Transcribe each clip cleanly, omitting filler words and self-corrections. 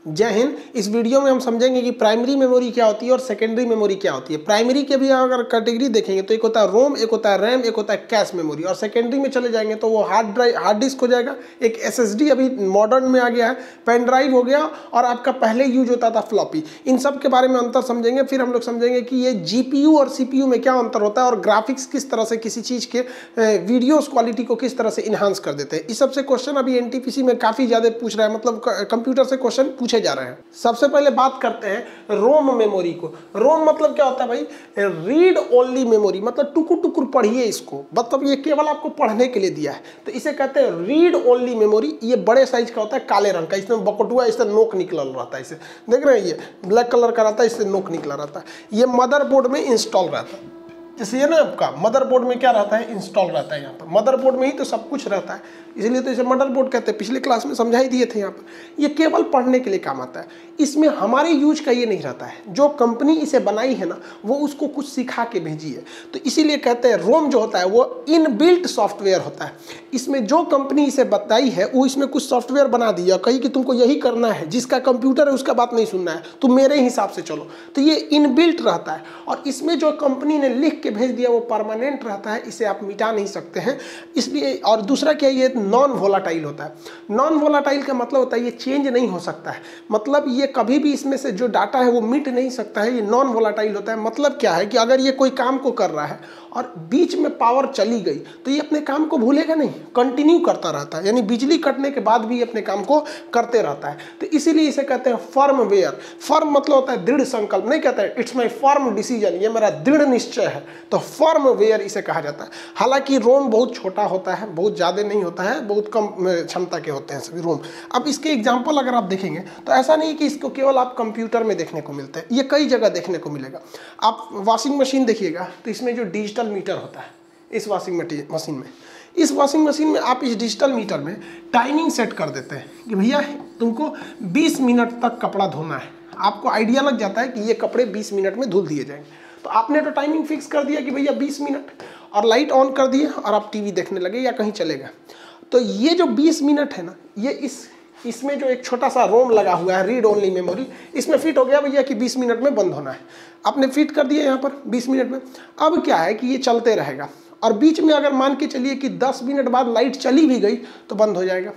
जय हिंद। इस वीडियो में हम समझेंगे कि प्राइमरी मेमोरी क्या होती है और सेकेंडरी मेमोरी क्या होती है। प्राइमरी के भी अगर कैटेगरी देखेंगे तो एक होता है रोम, एक होता है रैम, एक होता है कैश मेमोरी। और सेकेंडरी में चले जाएंगे तो वो हार्ड डिस्क हो जाएगा, एक एसएसडी अभी मॉडर्न में आ गया है, पेन ड्राइव हो गया, और आपका पहले यूज होता था फ्लॉपी। इन सब के बारे में अंतर समझेंगे। फिर हम लोग समझेंगे कि ये जीपीयू और सीपीयू में क्या अंतर होता है और ग्राफिक्स किस तरह से किसी चीज़ के वीडियोस क्वालिटी को किस तरह से इन्हांस कर देते हैं। इस सबसे क्वेश्चन अभी एनटीपीसी में काफ़ी ज़्यादा पूछ रहा है, मतलब कंप्यूटर से क्वेश्चन पूछे जा रहे हैं। सबसे पहले बात करते हैं रोम मेमोरी को। रोम मतलब क्या होता है भाई? रीड ओनली मेमोरी, मतलब टुकुर टुकुर पढ़िए इसको, मतलब ये केवल आपको पढ़ने के लिए दिया है, तो इसे कहते हैं रीड ओनली मेमोरी। ये बड़े साइज का होता है, काले रंग का, इसमें बकटुआ इससे नोक निकला रहता है, इसे देख रहे हैं, ये ब्लैक कलर का रहता है, इससे नोक निकला रहता है। ये मदरबोर्ड में इंस्टॉल रहता है। जैसे ये ना आपका मदरबोर्ड में क्या रहता है? इंस्टॉल रहता है। यहाँ पर मदरबोर्ड में ही तो सब कुछ रहता है, इसलिए तो इसे मदरबोर्ड कहते हैं। पिछले क्लास में समझा ही दिए थे। यहाँ पर ये केवल पढ़ने के लिए काम आता है, इसमें हमारे यूज का ये नहीं रहता है। जो कंपनी इसे बनाई है ना, वो उसको कुछ सिखा के भेजी है, तो इसीलिए कहते हैं रोम जो होता है वो इनबिल्ट सॉफ्टवेयर होता है। इसमें जो कंपनी इसे बताई है वो इसमें कुछ सॉफ्टवेयर बना दिया, कही कि तुमको यही करना है, जिसका कंप्यूटर है उसका बात नहीं सुनना है, तुम मेरे हिसाब से चलो। तो ये इनबिल्ट रहता है, और इसमें जो कंपनी ने लिख के भेज दिया वो परमानेंट रहता है, इसे आप मिटा नहीं सकते हैं। इसलिए, और दूसरा क्या, ये नॉन वोलाटाइल होता है। नॉन वोलाटाइल का मतलब होता है ये चेंज नहीं हो सकता है, मतलब ये कभी भी इसमें से जो डाटा है वो मिट नहीं सकता है। ये नॉन वोलाटाइल होता है। मतलब क्या है कि अगर ये कोई काम को कर रहा है और बीच में पावर चली गई तो ये अपने काम को भूलेगा नहीं, कंटिन्यू करता रहता है, यानी बिजली कटने के बाद भी अपने काम को करते रहता है। तो इसीलिए इसे कहते हैं फर्मवेयर। फर्म मतलब होता है दृढ़ संकल्प, नहीं कहते हैं इट्स माई फर्म डिसीजन, ये मेरा दृढ़ निश्चय है, तो फर्मवेयर इसे कहा जाता है। हालांकि रोम बहुत छोटा होता है, बहुत ज़्यादा नहीं होता है, बहुत कम क्षमता के होते हैं सभी रोम। अब इसके एग्जाम्पल अगर आप देखेंगे तो ऐसा नहीं कि इसको केवल आप कंप्यूटर में देखने को मिलते हैं, ये कई जगह देखने को मिलेगा। आप वॉशिंग मशीन देखिएगा तो इसमें जो डिजिटल मीटर होता है इस वॉशिंग मशीन में, इस वॉशिंग मशीन में आप इस डिजिटल मीटर में टाइमिंग सेट कर देते हैं कि भैया तुमको 20 मिनट तक कपड़ा धोना है। आपको आइडिया लग जाता है कि ये कपड़े 20 मिनट में धुल दिए जाएंगे, तो आपने तो टाइमिंग फिक्स कर दिया कि भैया 20 मिनट, और लाइट ऑन कर दिए और आप टीवी देखने लगे या कहीं चले गए। तो ये जो 20 मिनट है ना, ये इसमें जो एक छोटा सा रोम लगा हुआ है, रीड ओनली मेमोरी, इसमें फिट हो गया भैया कि 20 मिनट में बंद होना है। आपने फिट कर दिया यहाँ पर 20 मिनट में। अब क्या है कि ये चलते रहेगा, और बीच में अगर मान के चलिए कि 10 मिनट बाद लाइट चली भी गई तो बंद हो जाएगा।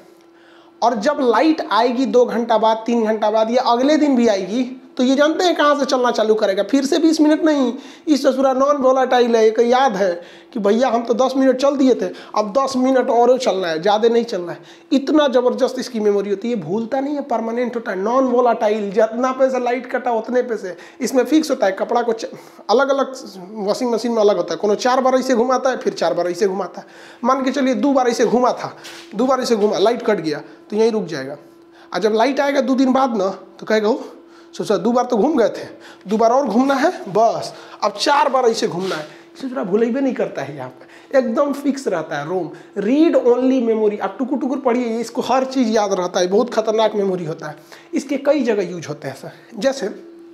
और जब लाइट आएगी 2 घंटा बाद, 3 घंटा बाद, या अगले दिन भी आएगी, तो ये जानते हैं कहाँ से चलना चालू करेगा? फिर से 20 मिनट नहीं, इस ससुरा नॉन वोलाटाइल है। एक याद है कि भैया हम तो 10 मिनट चल दिए थे, अब 10 मिनट और चलना है, ज़्यादा नहीं चलना है। इतना ज़बरदस्त इसकी मेमोरी होती है, ये भूलता नहीं है, परमानेंट होता है, नॉन वोलाटाइल। जितना पैसे लाइट कटा उतने पैसे इसमें फिक्स होता है। कपड़ा को अलग अलग वॉशिंग मशीन में अलग होता है, कोनो 4 बार ऐसे घुमाता है, फिर 4 बार ऐसे घुमाता है। मान के चलिए 2 बार ऐसे घुमा था, 2 बार ऐसे घुमा, लाइट कट गया तो यहीं रुक जाएगा। और जब लाइट आएगा 2 दिन बाद ना, तो कहेगा हो सोचा 2 बार तो घूम गए थे, 2 बार और घूमना है, बस अब 4 बार ऐसे घूमना है। इसे थोड़ा भूलेबे नहीं करता है, यहाँ पर एकदम फिक्स रहता है रोम। रीड ओनली मेमोरी, आप टुकुर टुकुर पढ़िए, इसको हर चीज़ याद रहता है, बहुत खतरनाक मेमोरी होता है। इसके कई जगह यूज होते हैं सर। जैसे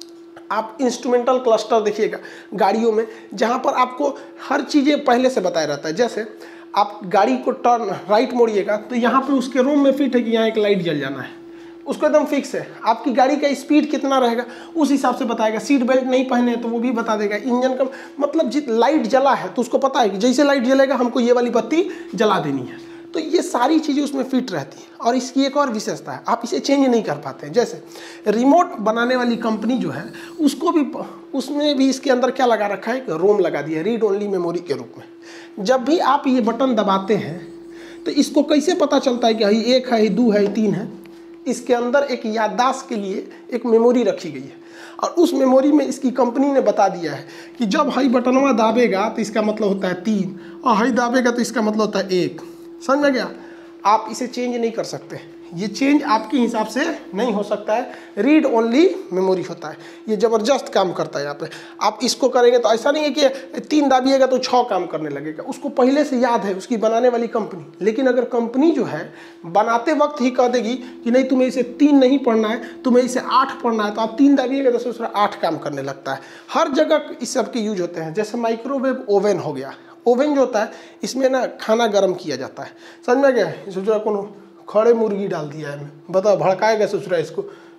आप इंस्ट्रूमेंटल क्लस्टर देखिएगा गाड़ियों में, जहाँ पर आपको हर चीज़ें पहले से बताया रहता है। जैसे आप गाड़ी को टर्न राइट मोड़िएगा तो यहाँ पे उसके रोम में फिट है कि यहाँ एक लाइट जल जाना है, उसको एकदम फिक्स है। आपकी गाड़ी का स्पीड कितना रहेगा उस हिसाब से बताएगा। सीट बेल्ट नहीं पहने तो वो भी बता देगा। इंजन का मतलब लाइट जला है तो उसको पता है कि जैसे लाइट जलेगा हमको ये वाली बत्ती जला देनी है। तो ये सारी चीज़ें उसमें फिट रहती हैं। और इसकी एक और विशेषता है, आप इसे चेंज नहीं कर पाते हैं। जैसे रिमोट बनाने वाली कंपनी जो है उसको भी, उसमें भी इसके अंदर क्या लगा रखा है? रोम लगा दिया, रीड ओनली मेमोरी के रूप में। जब भी आप ये बटन दबाते हैं तो इसको कैसे पता चलता है कि भाई 1 है, 2 है, 3 है? इसके अंदर एक याददाश्त के लिए एक मेमोरी रखी गई है, और उस मेमोरी में इसकी कंपनी ने बता दिया है कि जब हाई बटनवा दाबेगा तो इसका मतलब होता है 3, और हाई दाबेगा तो इसका मतलब होता है 1। समझ में गया? आप इसे चेंज नहीं कर सकते, ये चेंज आपके हिसाब से नहीं हो सकता है। रीड ओनली मेमोरी होता है, ये ज़बरदस्त काम करता है। यहाँ पे आप इसको करेंगे तो ऐसा नहीं है कि 3 दाबिएगा तो 6 काम करने लगेगा, उसको पहले से याद है उसकी बनाने वाली कंपनी। लेकिन अगर कंपनी जो है बनाते वक्त ही कह देगी कि नहीं तुम्हें इसे 3 नहीं पढ़ना है, तुम्हें इसे 8 पढ़ना है, तो आप 3 दाबिएगा तो दूसरा 8 काम करने लगता है। हर जगह इस सब के यूज होते हैं। जैसे माइक्रोवेव ओवन हो गया, ओवन जो होता है इसमें ना खाना गर्म किया जाता है। समझ में गया? सोचा कौन खड़े मुर्गी डाल दिया है, बताओ भड़काएगा ससुरा इसको,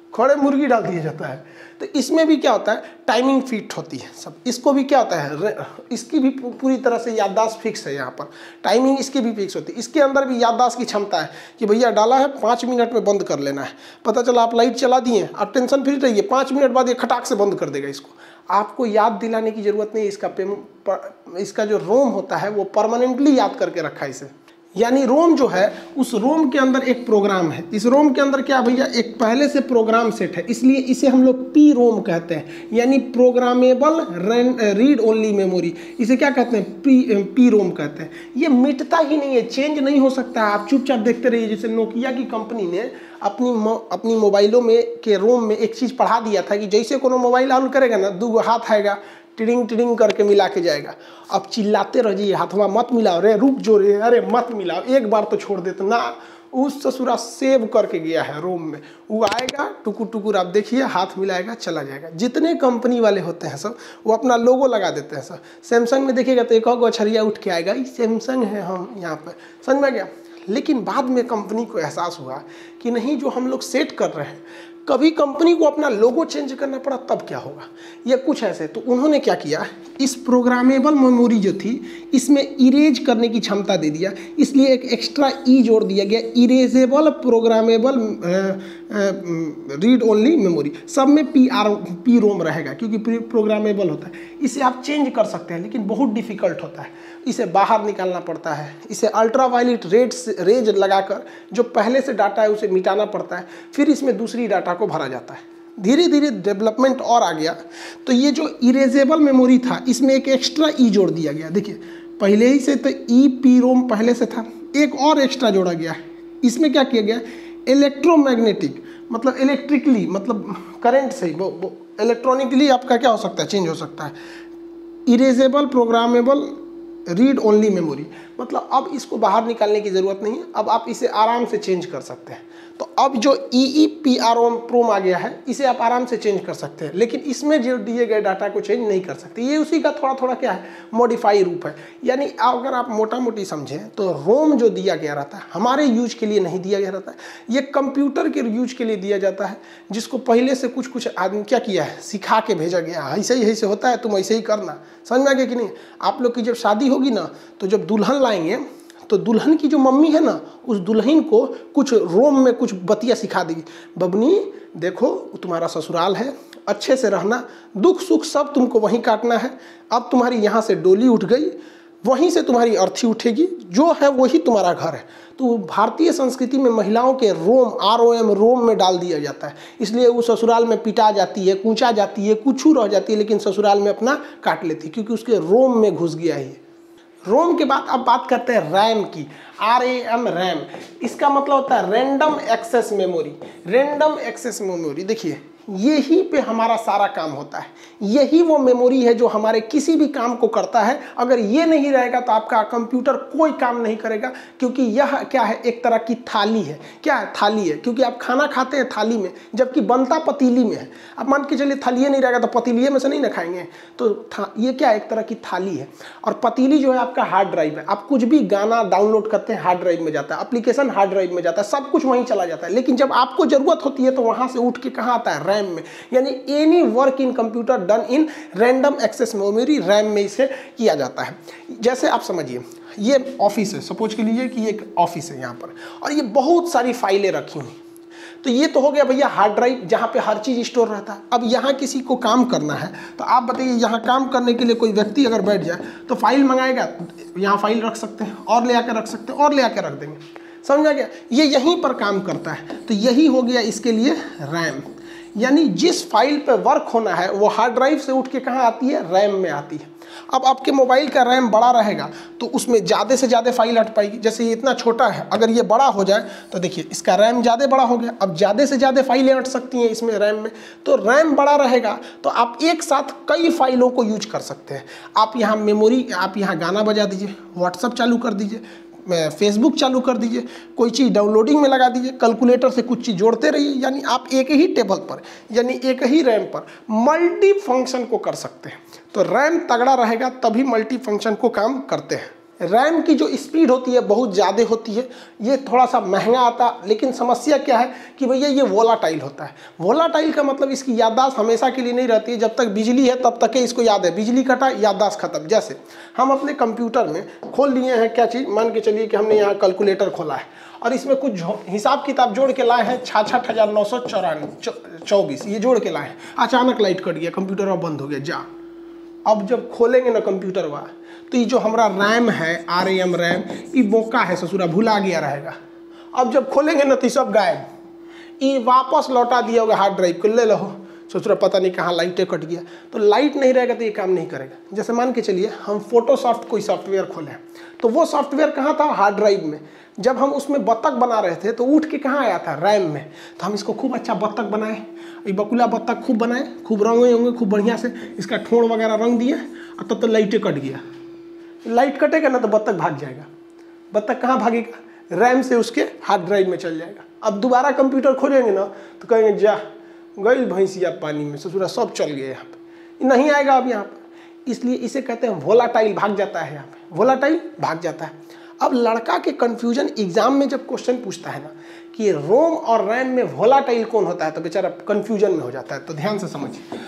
खड़े मुर्गी डाल दिया जाता है। तो इसमें भी क्या होता है, टाइमिंग फिट होती है सब। इसको भी क्या होता है, इसकी भी पूरी तरह से याददाश्त फिक्स है, यहाँ पर टाइमिंग इसकी भी फिक्स होती है। इसके अंदर भी याददाश्त की क्षमता है कि भैया डाला है 5 मिनट में बंद कर लेना है। पता चला आप लाइट चला दिए, आप टेंशन फ्री रहिए, 5 मिनट बाद ये खटाक से बंद कर देगा इसको। आपको याद दिलाने की जरूरत नहीं। इसका जो रोम होता है वो परमानेंटली याद करके रखा है इसे। यानी रोम जो है, उस रोम के अंदर एक प्रोग्राम है। इस रोम के अंदर क्या भैया, एक पहले से प्रोग्राम सेट है, इसलिए इसे हम लोग पी रोम कहते हैं, यानी प्रोग्रामेबल रीड ओनली मेमोरी। इसे क्या कहते हैं, पी रोम कहते हैं। ये मिटता ही नहीं है, चेंज नहीं हो सकता है। आप चुपचाप देखते रहिए। जैसे नोकिया की कंपनी ने अपनी मोबाइलों में के रोम में एक चीज़ पढ़ा दिया था कि जैसे कोनो मोबाइल ऑन करेगा ना, 2 हाथ आएगा, टिडिंग टिडिंग करके मिला के जाएगा। अब चिल्लाते रहिए, हाथवा मत मिलाओ रे, रुक जो रे, अरे मत मिलाओ, एक बार तो छोड़ देते ना। उस ससुरा सेव करके गया है रोम में, वो आएगा टुकुर टुकुर, आप देखिए हाथ मिलाएगा चला जाएगा। जितने कंपनी वाले होते हैं सब, वो अपना लोगो लगा देते हैं सब। सैमसंग में देखिएगा तो एक और अछरिया उठ के आएगा, सैमसंग है हम यहाँ पर, समझ में गया। लेकिन बाद में कंपनी को एहसास हुआ कि नहीं, जो हम लोग सेट कर रहे हैं, कभी कंपनी को अपना लोगो चेंज करना पड़ा तब क्या होगा, या कुछ ऐसे। तो उन्होंने क्या किया, इस प्रोग्रामेबल मेमोरी जो थी इसमें इरेज करने की क्षमता दे दिया, इसलिए एक एक्स्ट्रा ई जोड़ दिया गया, erasable programmable read only memory. सब में पी रोम रहेगा क्योंकि प्रोग्रामेबल होता है। इसे आप चेंज कर सकते हैं, लेकिन बहुत डिफिकल्ट होता है, इसे बाहर निकालना पड़ता है। इसे अल्ट्रावायलेट रेज लगाकर जो पहले से डाटा है उसे मिटाना पड़ता है, फिर इसमें दूसरी डाटा को भरा जाता है। धीरे धीरे डेवलपमेंट और आ गया। तो ये जो इरेजेबल मेमोरी था, इसमें एक एक्स्ट्रा ई जोड़ दिया गया। देखिए पहले ही से तो ई पी रोम पहले से था, एक और एक्स्ट्रा जोड़ा गया। इसमें क्या किया गया, इलेक्ट्रोमैग्नेटिक, मतलब इलेक्ट्रिकली, मतलब करंट से वो इलेक्ट्रॉनिकली आपका क्या हो सकता है, चेंज हो सकता है। Erasable programmable read only memory, मतलब अब इसको बाहर निकालने की ज़रूरत नहीं है, अब आप इसे आराम से चेंज कर सकते हैं। तो अब जो EEPROM आ गया है, इसे आप आराम से चेंज कर सकते हैं, लेकिन इसमें जो दिए गए डाटा को चेंज नहीं कर सकते। ये उसी का थोड़ा थोड़ा क्या है, मॉडिफाई रूप है। यानी अगर आप मोटा मोटी समझें तो रोम जो दिया गया रहता है हमारे यूज के लिए नहीं दिया गया रहता है, ये कंप्यूटर के यूज के लिए दिया जाता है, जिसको पहले से कुछ आदमी क्या किया है, सिखा के भेजा गया, ऐसे ही ऐसे होता है, तुम ऐसे ही करना। समझ में आ गया कि नहीं। आप लोग की जब शादी होगी ना, तो जब दुल्हन लाएंगे तो दुल्हन की जो मम्मी है ना, उस दुल्हन को कुछ रोम में कुछ बतिया सिखा देगी। बबनी देखो, तुम्हारा ससुराल है, अच्छे से रहना, दुख सुख सब तुमको वहीं काटना है। अब तुम्हारी यहाँ से डोली उठ गई, वहीं से तुम्हारी अर्थी उठेगी, जो है वही तुम्हारा घर है। तो भारतीय संस्कृति में महिलाओं के रोम ROM रोम में डाल दिया जाता है, इसलिए वो ससुराल में पिटा जाती है, कूचा जाती है, कुछ रह जाती है, लेकिन ससुराल में अपना काट लेती है, क्योंकि उसके रोम में घुस गया है। रोम के बाद अब बात करते हैं रैम की, RAM रैम। इसका मतलब होता है random access memory. Random access memory, देखिए यही पे हमारा सारा काम होता है, यही वो मेमोरी है जो हमारे किसी भी काम को करता है। अगर ये नहीं रहेगा तो आपका कंप्यूटर कोई काम नहीं करेगा, क्योंकि यह क्या है, एक तरह की थाली है। क्या है, थाली है, क्योंकि आप खाना खाते हैं थाली में, जबकि बनता पतीली में है। अब मान के चलिए थालिए नहीं रहेगा तो पतीलिए में से नहीं ना खाएंगे, तो ये क्या एक तरह की थाली है। और पतीली जो है आपका हार्ड ड्राइव है, आप कुछ भी गाना डाउनलोड करते हैं हार्ड ड्राइव में जाता है, एप्लीकेशन हार्ड ड्राइव में जाता है, सब कुछ वहीं चला जाता है। लेकिन जब आपको जरूरत होती है तो वहां से उठ के कहाँ आता है, रैम में। यानी any work in computer done in random access memory, RAM में इसे किया जाता है। जैसे आप समझिए ये ऑफिस है, सपोज के लिए कि एक ऑफिस है यहाँ पर, और ये बहुत सारी फाइलें रखी हुई। तो ये तो हो गया भैया हार्ड ड्राइव, जहाँ पे हर चीज़ स्टोर रहता है। अब यहाँ किसी को काम करना है, तो आप बताइए यहाँ काम करने के लिए कोई व्यक्ति अगर बैठ जाए तो फाइल मंगाएगा, यहाँ फाइल रख सकते हैं, और ले आकर रख सकते हैं, और ले आकर रख देंगे। समझा गया, ये यहीं पर काम करता है। तो यही हो गया इसके लिए रैम। यानी जिस फाइल पे वर्क होना है वो हार्ड ड्राइव से उठ के कहाँ आती है, रैम में आती है। अब आपके मोबाइल का रैम बड़ा रहेगा तो उसमें ज़्यादा से ज़्यादा फाइल हट पाएगी। जैसे ये इतना छोटा है, अगर ये बड़ा हो जाए तो देखिए इसका रैम ज़्यादा बड़ा हो गया, अब ज़्यादा से ज़्यादा फाइलें हट सकती हैं इसमें रैम में। तो रैम बड़ा रहेगा तो आप एक साथ कई फाइलों को यूज कर सकते हैं। आप यहाँ मेमोरी, आप यहाँ गाना बजा दीजिए, व्हाट्सअप चालू कर दीजिए, फेसबुक चालू कर दीजिए, कोई चीज़ डाउनलोडिंग में लगा दीजिए, कैलकुलेटर से कुछ चीज़ जोड़ते रहिए। यानी आप एक ही टेबल पर, यानी एक ही रैम पर मल्टी फंक्शन को कर सकते हैं। तो रैम तगड़ा रहेगा तभी मल्टी फंक्शन को काम करते हैं। रैम की जो स्पीड होती है बहुत ज़्यादा होती है, ये थोड़ा सा महंगा आता है। लेकिन समस्या क्या है कि भैया ये वोलाटाइल होता है। वोलाटाइल का मतलब इसकी याददाश्त हमेशा के लिए नहीं रहती है, जब तक बिजली है तब तक इसको याद है, बिजली कटा याददाश्त खत्म। जैसे हम अपने कंप्यूटर में खोल लिए हैं क्या चीज़, मान के चलिए कि हमने यहाँ कैलकुलेटर खोला है और इसमें कुछ हिसाब किताब जोड़ के लाए हैं 66,924, ये जोड़ के लाए हैं। अचानक लाइट कट गया, कंप्यूटर बंद हो गया, जा। अब जब खोलेंगे ना कंप्यूटर हुआ तो ये जो हमारा रैम है RAM रैम, ये बोका है ससुरा, भुला गया रहेगा। अब जब खोलेंगे ना तो सब गायब, ये वापस लौटा दिया होगा हार्ड ड्राइव को, ले लो ससुरा पता नहीं कहाँ लाइटें कट गया। तो लाइट नहीं रहेगा तो ये काम नहीं करेगा। जैसे मान के चलिए हम फोटोशॉफ्ट कोई सॉफ्टवेयर खोले, तो वो सॉफ्टवेयर कहाँ था, हार्ड ड्राइव में। जब हम उसमें बत्तख बना रहे थे तो उठ के कहाँ आया था, रैम में। तो हम इसको खूब अच्छा बत्तख बनाए, ये बकुला बत्तख खूब बनाए, खूब रंगे होंगे खूब बढ़िया से, इसका ठोड़ वगैरह रंग दिए और तब तो लाइटें कट गया। लाइट कटेगा ना तो बत्तख भाग जाएगा। बत्तख कहाँ भागेगा, रैम से उसके हार्ड ड्राइव में चल जाएगा। अब दोबारा कंप्यूटर खोलेंगे ना तो कहेंगे जा गई भैंसिया पानी में, ससुरा सब चल गए, यहाँ पे नहीं आएगा अब यहाँ पर। इसलिए इसे कहते हैं वोलाटाइल, भाग जाता है, यहाँ पे वोलाटाइल भाग जाता है। अब लड़का के कन्फ्यूजन एग्जाम में जब क्वेश्चन पूछता है ना कि रोम और रैम में वोलाटाइल कौन होता है, तो बेचारा कन्फ्यूजन में हो जाता है। तो ध्यान से समझिए,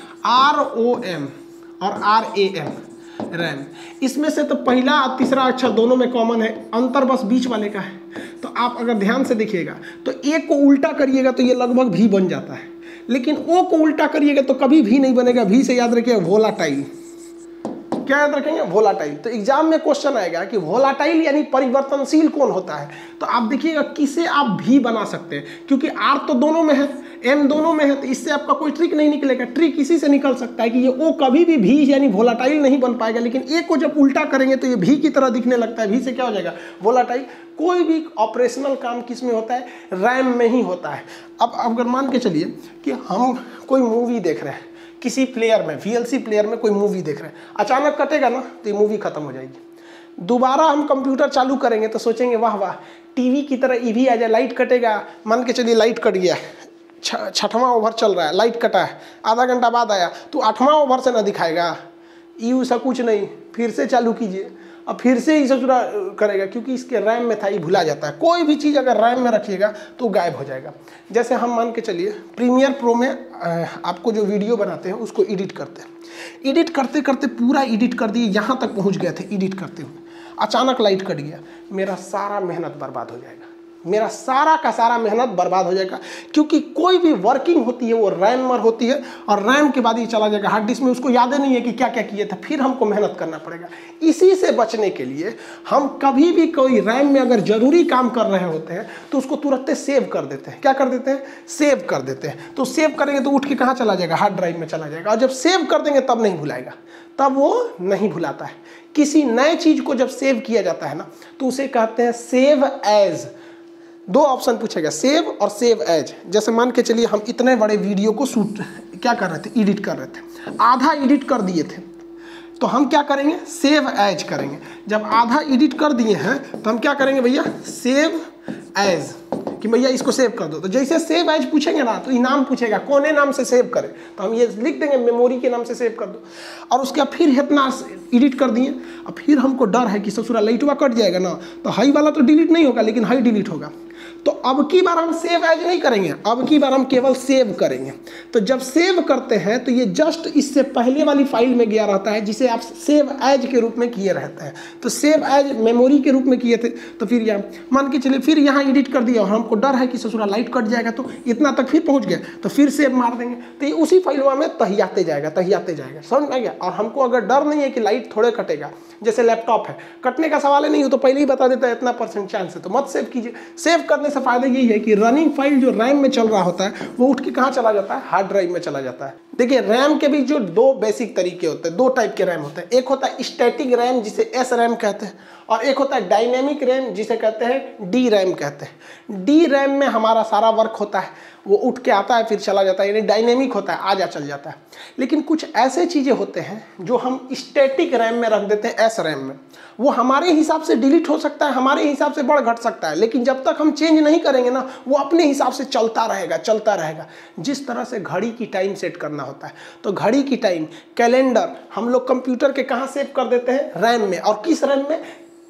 ROM और RAM रैम, इसमें से तो पहला और तीसरा अक्षर दोनों में कॉमन है, अंतर बस बीच वाले का है। तो आप अगर ध्यान से देखिएगा तो A को उल्टा करिएगा तो ये लगभग V बन जाता है, लेकिन O को उल्टा करिएगा तो कभी V नहीं बनेगा। V से याद रखिएगा वोलाटाइल, क्या याद रखेंगे, वोलाटाइल। तो एग्जाम में क्वेश्चन आएगा कि वोलाटाइल यानी परिवर्तनशील कौन होता है, तो आप देखिएगा किसे आप भी बना सकते हैं, क्योंकि R तो दोनों में है, M दोनों में है, तो इससे आपका कोई ट्रिक नहीं निकलेगा। ट्रिक इसी से निकल सकता है कि ये O कभी भी भी यानी वोलाटाइल नहीं बन पाएगा, लेकिन A को जब उल्टा करेंगे तो ये भी की तरह दिखने लगता है, भी से क्या हो जाएगा, वोलाटाइल। कोई भी ऑपरेशनल काम किस में होता है, रैम में ही होता है। अब अगर मान के चलिए कि हम कोई मूवी देख रहे हैं, किसी प्लेयर में, VLC प्लेयर में कोई मूवी देख रहे हैं, अचानक कटेगा ना तो ये मूवी खत्म हो जाएगी। दोबारा हम कंप्यूटर चालू करेंगे तो सोचेंगे वाह वाह टीवी की तरह ये भी आ जाए, लाइट कटेगा। मान के चलिए लाइट कट गया, 6वां ओवर चल रहा है, लाइट कटा है, आधा घंटा बाद आया तो 8वां ओवर से ना दिखाएगा, ये ऐसा कुछ नहीं, फिर से चालू कीजिए, अब फिर से ही ससुरा करेगा, क्योंकि इसके रैम में था, ये भुला जाता है। कोई भी चीज़ अगर रैम में रखिएगा तो गायब हो जाएगा। जैसे हम मान के चलिए प्रीमियर प्रो में आपको जो वीडियो बनाते हैं उसको एडिट करते हैं, एडिट करते करते पूरा एडिट कर दिए, यहाँ तक पहुँच गए थे एडिट करते हुए, अचानक लाइट कट गया, मेरा सारा मेहनत बर्बाद हो जाएगा, मेरा सारा का सारा मेहनत बर्बाद हो जाएगा। क्योंकि कोई भी वर्किंग होती है वो रैम में होती है, और रैम के बाद ये चला जाएगा हार्ड डिस्क में, उसको याद ही नहीं है कि क्या क्या किए थे, फिर हमको मेहनत करना पड़ेगा। इसी से बचने के लिए हम कभी भी कोई रैम में अगर जरूरी काम कर रहे होते हैं तो उसको तुरंत सेव कर देते हैं। क्या कर देते हैं, सेव कर देते हैं। तो सेव करेंगे तो उठ के कहाँ चला जाएगा, हार्ड ड्राइव में चला जाएगा, और जब सेव कर देंगे तब नहीं भुलाएगा, तब वो नहीं भुलाता है। किसी नए चीज को जब सेव किया जाता है ना तो उसे कहते हैं सेव एज। दो ऑप्शन पूछेगा, सेव और सेव एज। जैसे मान के चलिए हम इतने बड़े वीडियो को शूट क्या कर रहे थे, एडिट कर रहे थे, आधा एडिट कर दिए थे, तो हम क्या करेंगे, सेव एज करेंगे। जब आधा एडिट कर दिए हैं तो हम क्या करेंगे भैया, सेव एज, कि भैया इसको सेव कर दो। तो जैसे सेव एज पूछेंगे ना तो इनाम पूछेगा कौन नाम से सेव करें, तो हम ये लिख देंगे मेमोरी के नाम से सेव कर दो। और उसके बाद फिर इतना एडिट कर दिए, और फिर हमको डर है कि ससुरा लाइटवा कट जाएगा ना, तो हाई वाला तो डिलीट नहीं होगा लेकिन हाई डिलीट होगा। तो अब की बार हम सेव एज नहीं करेंगे, अब की बार हम केवल सेव करेंगे। तो जब सेव करते हैं तो ये जस्ट इससे पहले वाली फाइल में गया रहता है जिसे आप सेव एज के रूप में किए रहते हैं। तो सेव एज मेमोरी के रूप में किए थे, तो फिर यहाँ मान के चलिए फिर यहाँ एडिट कर दिया और हमको डर है कि ससुरा लाइट कट जाएगा, तो इतना तक फिर पहुँच गया, तो फिर सेव मार देंगे, तो ये उसी फाइलवा में तहियाते जाएगा, समझ में गया। और हमको अगर डर नहीं है कि लाइट थोड़े कटेगा, जैसे लैपटॉप है, कटने का सवाल ही नहीं हो तो पहले ही बता देता है इतना % चांस है, तो मत सेव कीजिए। सेव करने से फायदा यही है कि रनिंग फाइल जो रैम में चल रहा होता है वो उठ के कहाँ चला जाता है, हार्ड ड्राइव में चला जाता है। देखिए रैम के भी जो दो बेसिक तरीके होते हैं, दो टाइप के रैम होते हैं। एक होता है स्टैटिक रैम जिसे एस रैम कहते हैं, और एक होता है डायनेमिक रैम जिसे कहते हैं डी रैम कहते हैं। डी रैम में हमारा सारा वर्क होता है, वो उठ के आता है फिर चला जाता है, यानी डायनेमिक होता है, आ जा चल जाता है। लेकिन कुछ ऐसे चीज़ें होते हैं जो हम स्टैटिक रैम में रख देते हैं, एस रैम में, वो हमारे हिसाब से डिलीट हो सकता है, हमारे हिसाब से बढ़ घट सकता है, लेकिन जब तक हम चेंज नहीं करेंगे ना वो अपने हिसाब से चलता रहेगा। जिस तरह से घड़ी की टाइम सेट करना होता है, तो घड़ी की टाइम, कैलेंडर हम लोग कंप्यूटर के कहाँ सेव कर देते हैं, रैम में। और किस रैम में,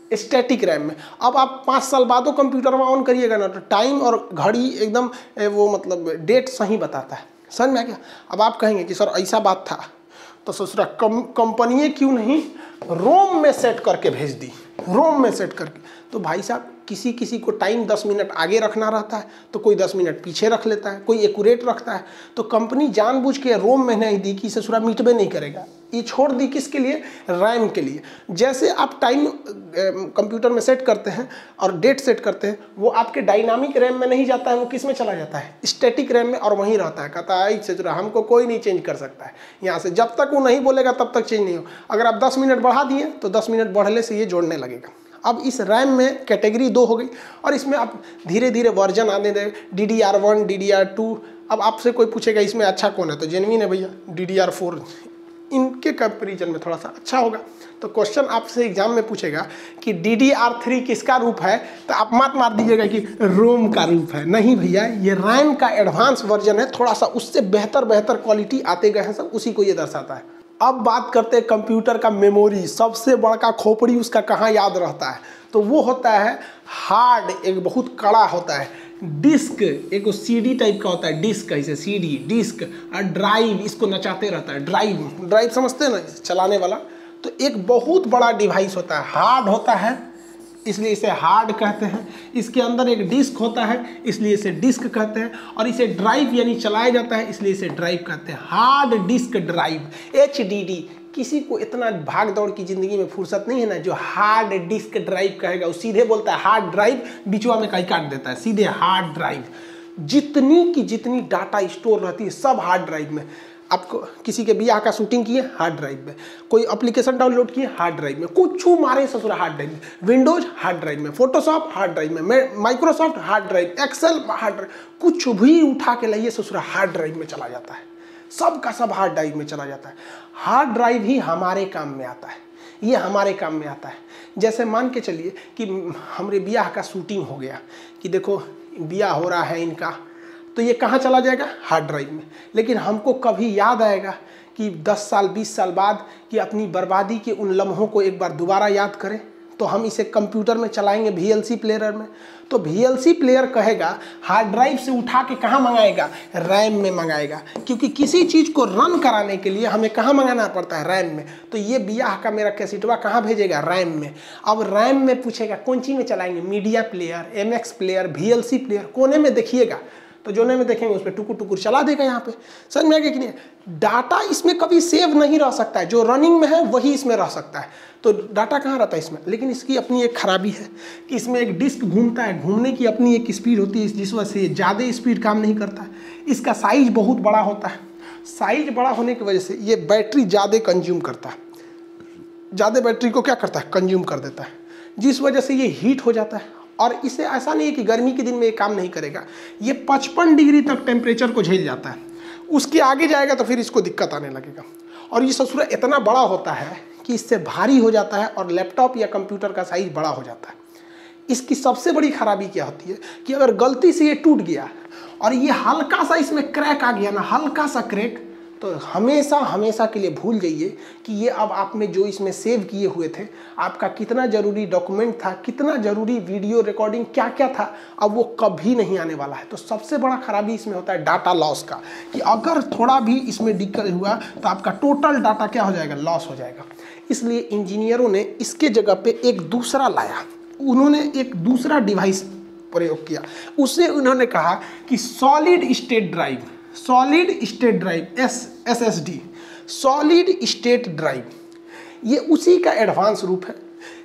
स्टैटिक रैम में। अब आप 5 साल बाद कंप्यूटर में ऑन करिएगा ना तो टाइम और घड़ी एकदम वो मतलब डेट सही बताता है। समझ में आ गया? अब आप कहेंगे कि सर ऐसा बात था तो ससुरा कंपनी क्यों नहीं रोम में सेट करके भेज दी, रोम में सेट करके। तो भाई साहब किसी किसी को टाइम 10 मिनट आगे रखना रहता है तो कोई 10 मिनट पीछे रख लेता है, कोई एक्यूरेट रखता है। तो कंपनी जानबूझ के रोम में नहीं दी कि ससुरा मिटबे नहीं करेगा, ये छोड़ दी किसके लिए? रैम के लिए। जैसे आप टाइम कंप्यूटर में सेट करते हैं और डेट सेट करते हैं, वो आपके डायनामिक रैम में नहीं जाता है, वो किस में चला जाता है? स्टैटिक रैम में, और वहीं रहता है। कहता है ससुरा हमको कोई नहीं चेंज कर सकता है यहाँ से, जब तक वो नहीं बोलेगा तब तक चेंज नहीं हो। अगर आप 10 मिनट बढ़ा दिए तो 10 मिनट बढ़ने से ये जोड़ने लगेगा। अब इस रैम में कैटेगरी 2 हो गई और इसमें आप धीरे धीरे वर्जन आने दें, DDR1, DDR2। अब आपसे कोई पूछेगा इसमें अच्छा कौन है, तो जेन्युइन है भैया DDR4, इनके कंपेरिजन में थोड़ा सा अच्छा होगा। तो क्वेश्चन आपसे एग्जाम में पूछेगा कि DDR3 किसका रूप है, तो आप मत मार दीजिएगा कि रोम का रूप है। नहीं भैया, ये रैम का एडवांस वर्जन है, थोड़ा सा उससे बेहतर क्वालिटी आते गए हैं सब, उसी को ये दर्शाता है। अब बात करते हैं कंप्यूटर का मेमोरी, सबसे बड़ा खोपड़ी उसका कहाँ याद रहता है, तो वो होता है हार्ड, एक बहुत कड़ा होता है। डिस्क एक CD टाइप का होता है, डिस्क ऐसे CD डिस्क, और ड्राइव इसको नचाते रहता है। ड्राइव समझते हैं ना, चलाने वाला। तो एक बहुत बड़ा डिवाइस होता है, हार्ड होता है इसलिए इसे हार्ड कहते हैं। इसके अंदर एक डिस्क होता है इसलिए इसे डिस्क कहते हैं, और इसे ड्राइव यानी चलाया जाता है इसलिए इसे ड्राइव कहते हैं। Hard disk drive HDD। किसी को इतना भाग दौड़ की जिंदगी में फुर्सत नहीं है ना जो हार्ड डिस्क ड्राइव कहेगा, वो सीधे बोलता है हार्ड ड्राइव, बिचवा में कहीं काट देता है, सीधे हार्ड ड्राइव। जितनी की जितनी डाटा स्टोर रहती है सब हार्ड ड्राइव में। आपको किसी के बियाह का शूटिंग किए हार्ड ड्राइव में, कोई एप्लीकेशन डाउनलोड किए हार्ड ड्राइव में, कुछ मारे ससुरा हार्ड ड्राइव में, विंडोज हार्ड ड्राइव में, फोटोशॉप हार्ड ड्राइव में, Microsoft hard drive, Excel hard drive, कुछ भी उठा के लाइए ससुरा हार्ड ड्राइव में चला जाता है। सब का सब हार्ड ड्राइव में चला जाता है। हार्ड ड्राइव ही हमारे काम में आता है, ये हमारे काम में आता है। जैसे मान के चलिए कि हमारे ब्याह का शूटिंग हो गया, कि देखो ब्याह हो रहा है इनका, तो ये कहाँ चला जाएगा? हार्ड ड्राइव में। लेकिन हमको कभी याद आएगा कि 10 साल 20 साल बाद कि अपनी बर्बादी के उन लम्हों को एक बार दोबारा याद करें, तो हम इसे कंप्यूटर में चलाएंगे VLC प्लेयर में। तो VLC प्लेयर कहेगा हार्ड ड्राइव से उठा के कहाँ मंगाएगा? रैम में मंगाएगा, क्योंकि किसी चीज़ को रन कराने के लिए हमें कहाँ मंगाना पड़ता है? रैम में। तो ये ब्याह का मेरा कैसेटवा कहाँ भेजेगा? रैम में। अब रैम में पूछेगा कौन सी में चलाएंगे? Media player, MX player, VLC player, कोने में देखिएगा, तो जोने में देखेंगे उस पर टुकुर टुकुर चला देगा यहाँ पे। समझ में आ गया कि नहीं? डाटा इसमें कभी सेव नहीं रह सकता है, जो रनिंग में है वही इसमें रह सकता है। तो डाटा कहाँ रहता है इसमें? लेकिन इसकी अपनी एक खराबी है कि इसमें एक डिस्क घूमता है, घूमने की अपनी एक स्पीड होती है, जिस वजह से ज़्यादा स्पीड काम नहीं करता है। इसका साइज बहुत बड़ा होता है, साइज बड़ा होने की वजह से ये बैटरी ज़्यादा कंज्यूम करता है, ज़्यादा बैटरी को क्या करता है? कंज्यूम कर देता है, जिस वजह से ये हीट हो जाता है। और इसे ऐसा नहीं है कि गर्मी के दिन में ये काम नहीं करेगा, ये 55 डिग्री तक टेम्परेचर को झेल जाता है। उसके आगे जाएगा तो फिर इसको दिक्कत आने लगेगा। और ये ससुरा इतना बड़ा होता है कि इससे भारी हो जाता है और लैपटॉप या कंप्यूटर का साइज बड़ा हो जाता है। इसकी सबसे बड़ी खराबी क्या होती है कि अगर गलती से ये टूट गया और ये हल्का सा इसमें क्रैक आ गया ना, हल्का सा क्रैक, तो हमेशा के लिए भूल जाइए कि ये अब आप में जो इसमें सेव किए हुए थे, आपका कितना ज़रूरी डॉक्यूमेंट था, कितना ज़रूरी वीडियो रिकॉर्डिंग क्या क्या था, अब वो कभी नहीं आने वाला है। तो सबसे बड़ा खराबी इसमें होता है डाटा लॉस का, कि अगर थोड़ा भी इसमें दिक्कत हुआ तो आपका टोटल डाटा क्या हो जाएगा? लॉस हो जाएगा। इसलिए इंजीनियरों ने इसके जगह पे एक दूसरा लाया, उन्होंने एक दूसरा डिवाइस प्रयोग किया। उससे उन्होंने कहा कि solid state drive, solid state drive, SSD, solid state drive, ये उसी का एडवांस रूप है।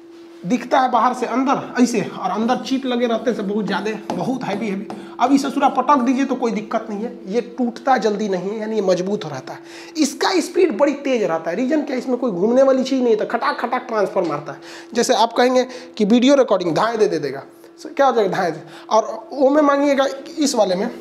दिखता है बाहर से अंदर ऐसे, और अंदर चिप लगे रहते हैं बहुत ज़्यादा, बहुत हैवी। अब इसे ससुरा पटक दीजिए तो कोई दिक्कत नहीं है, ये टूटता जल्दी नहीं है, यानी ये मजबूत हो रहता है। इसका स्पीड बड़ी तेज रहता है। रीजन क्या? इसमें कोई घूमने वाली चीज़ नहीं है, तो खटाक खटाक ट्रांसफर मारता है। जैसे आप कहेंगे कि वीडियो रिकॉर्डिंग धाए दे देगा, क्या हो जाएगा? धाए दे। और वो में मांगिएगा इस वाले में,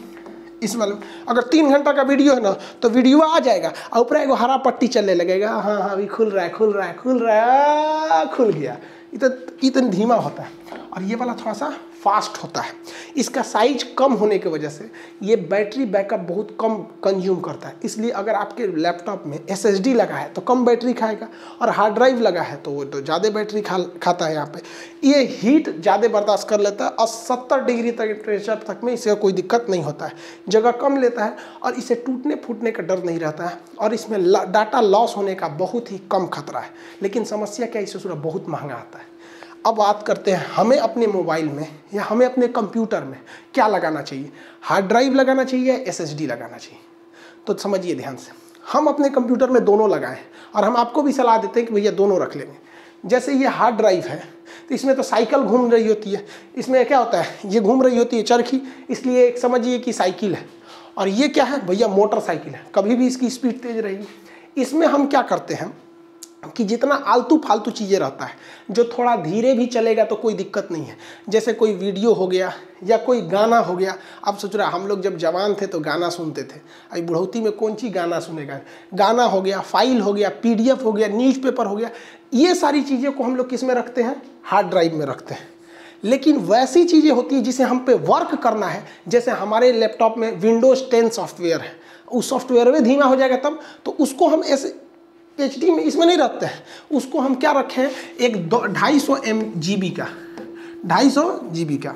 अगर 3 घंटा का वीडियो है ना, तो वीडियो आ जाएगा और ऊपर एगो हरा पट्टी चलने लगेगा, हाँ अभी खुल रहा है, खुल गया। इतना धीमा होता है। और ये वाला थोड़ा सा फास्ट होता है। इसका साइज कम होने की वजह से ये बैटरी बैकअप बहुत कम कंज्यूम करता है, इसलिए अगर आपके लैपटॉप में SSD लगा है तो कम बैटरी खाएगा, और हार्ड ड्राइव लगा है तो वो तो ज़्यादा बैटरी खाता है। यहाँ पे ये हीट ज़्यादा बर्दाश्त कर लेता है और 70 डिग्री टेम्परेचर तक में इसे कोई दिक्कत नहीं होता है, जगह कम लेता है और इसे टूटने फूटने का डर नहीं रहता है, और इसमें डाटा लॉस होने का बहुत ही कम खतरा है। लेकिन समस्या क्या, इसे बहुत महंगा आता है। अब बात करते हैं हमें अपने मोबाइल में या हमें अपने कंप्यूटर में क्या लगाना चाहिए, हार्ड ड्राइव लगाना चाहिए या SSD लगाना चाहिए। तो समझिए ध्यान से, हम अपने कंप्यूटर में दोनों लगाएं और हम आपको भी सलाह देते हैं कि भैया दोनों रख लेंगे। जैसे ये हार्ड ड्राइव है तो इसमें तो साइकिल घूम रही होती है, इसमें क्या होता है, ये घूम रही होती है चरखी, इसलिए एक समझिए कि साइकिल है, और ये क्या है भैया, मोटरसाइकिल है, कभी भी इसकी स्पीड तेज रहेगी। इसमें हम क्या करते हैं कि जितना आलतू फालतू चीज़ें रहता है, जो थोड़ा धीरे भी चलेगा तो कोई दिक्कत नहीं है, जैसे कोई वीडियो हो गया या कोई गाना हो गया। आप सोच रहे हम लोग जब जवान थे तो गाना सुनते थे, अभी बुढ़ौती में कौन सी गाना सुनेगा। गाना हो गया, फाइल हो गया, PDF हो गया, न्यूज़पेपर हो गया, ये सारी चीज़ें को हम लोग किस में रखते हैं, हार्ड ड्राइव में रखते हैं। लेकिन वैसी चीज़ें होती हैं जिसे हम पे वर्क करना है, जैसे हमारे लैपटॉप में Windows 10 सॉफ्टवेयर है, उस सॉफ्टवेयर में धीमा हो जाएगा तब, तो उसको हम ऐसे HD में इसमें नहीं रखते हैं, उसको हम क्या रखें, एक 250 GB का 250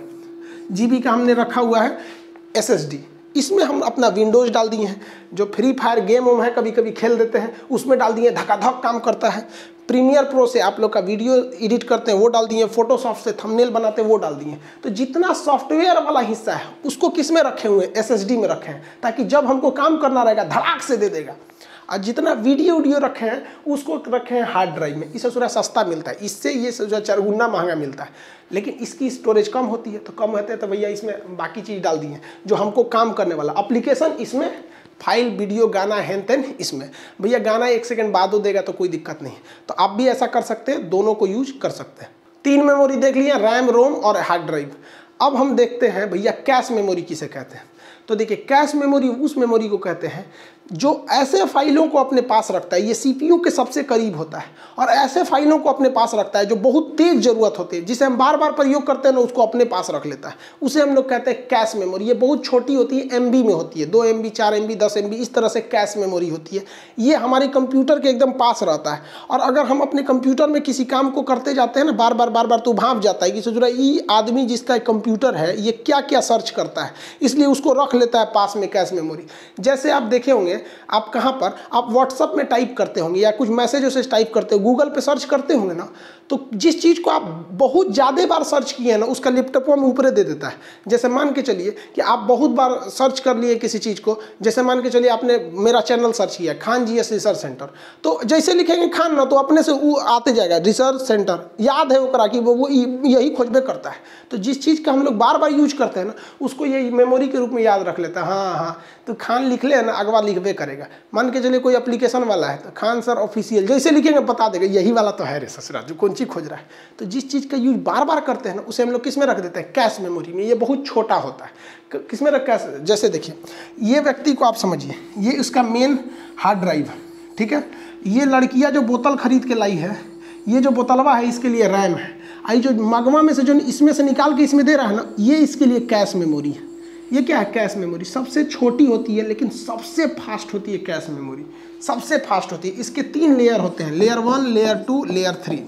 GB का हमने रखा हुआ है SSD। इसमें हम अपना विंडोज़ डाल दिए हैं, जो फ्री फायर गेम है कभी कभी खेल देते हैं, उसमें डाल दिए, धकाधक काम करता है। प्रीमियर प्रो से आप लोग का वीडियो एडिट करते हैं वो डाल दिए, फोटोशॉप से थंबनेल बनाते हैं वो डाल दिए। तो जितना सॉफ्टवेयर वाला हिस्सा है उसको किस में रखे हुए हैं, SSD में रखे हैं, ताकि जब हमको काम करना रहेगा धड़ाक से दे देगा। और जितना वीडियो रखे हैं उसको रखे हैं हार्ड ड्राइव में, इससे थोड़ा सस्ता मिलता है, इससे ये जो 4 गुना महंगा मिलता है, लेकिन इसकी स्टोरेज कम होती है। तो कम होते हैं तो भैया इसमें बाकी चीज़ डाल दिए जो हमको काम करने वाला एप्लीकेशन, इसमें फाइल वीडियो गाना हैन तेन, इसमें भैया गाना 1 सेकंड बाद हो देगा तो कोई दिक्कत नहीं। तो आप भी ऐसा कर सकते हैं, दोनों को यूज कर सकते हैं। 3 मेमोरी देख लिया, रैम, रोम और हार्ड ड्राइव। अब हम देखते हैं भैया कैश मेमोरी किसे कहते हैं। तो देखिए, कैश मेमोरी उस मेमोरी को कहते हैं जो ऐसे फाइलों को अपने पास रखता है, ये CPU के सबसे करीब होता है, और ऐसे फाइलों को अपने पास रखता है जो बहुत तेज जरूरत होती है, जिसे हम बार बार प्रयोग करते हैं ना, उसको अपने पास रख लेता है, उसे हम लोग कहते हैं कैश मेमोरी। ये बहुत छोटी होती है, MB में होती है, 2 MB 4 MB 10 MB इस तरह से कैश मेमोरी होती है। ये हमारे कंप्यूटर के एकदम पास रहता है, और अगर हम अपने कंप्यूटर में किसी काम को करते जाते हैं ना बार बार तो भाप जाता है कि सोच रहा है ये आदमी जिसका कंप्यूटर है ये क्या क्या सर्च करता है, इसलिए उसको रख लेता है पास में कैश मेमोरी। जैसे आप देखे होंगे, आप कहाँ पर, आप व्हाट्सएप में टाइप करते होंगे या कुछ मैसेज से टाइप करते हो, गूगल पे सर्च करते होंगे ना, तो जिस चीज़ को आप बहुत ज़्यादा बार सर्च किए हैं ना, उसका लैपटॉप में ऊपर दे देता है। जैसे मान के चलिए कि आप बहुत बार सर्च कर लिए किसी चीज़ को, जैसे मान के चलिए आपने मेरा चैनल सर्च किया खान GS रिसर्च सेंटर, तो जैसे लिखेंगे खान ना तो अपने से वो आते जाएगा रिसर्च सेंटर, याद है वो कि वो यही खोजबे करता है। तो जिस चीज़ का हम लोग बार बार यूज करते हैं ना, उसको ये मेमोरी के रूप में याद रख लेता है। हाँ, तो खान लिख ले ना, अगवा लिखबे करेगा। मान के चलिए कोई एप्लीकेशन वाला है तो खान सर ऑफिशियल जैसे लिखेंगे बता देगा यही वाला तो है रे ससुरा, जो कौन चीज़ खोज रहा है। तो जिस चीज़ का यूज बार बार करते हैं ना, उसे हम लोग किस में रख देते हैं, कैश मेमोरी में। ये बहुत छोटा होता है, किस में रख, कैश। जैसे देखिए, ये व्यक्ति को आप समझिए, ये उसका मेन हार्ड ड्राइव है, ठीक है। ये लड़कियाँ जो बोतल खरीद के लाई है, ये जो बोतलवा है इसके लिए रैम है, आई जो मगवा में से जो इसमें से निकाल के इसमें दे रहा है ना, ये इसके लिए कैश मेमोरी है। ये क्या है, कैश मेमोरी। सबसे छोटी होती है लेकिन सबसे फास्ट होती है कैश मेमोरी, सबसे फास्ट होती है। इसके 3 लेयर होते हैं, लेयर 1, लेयर 2, लेयर 3,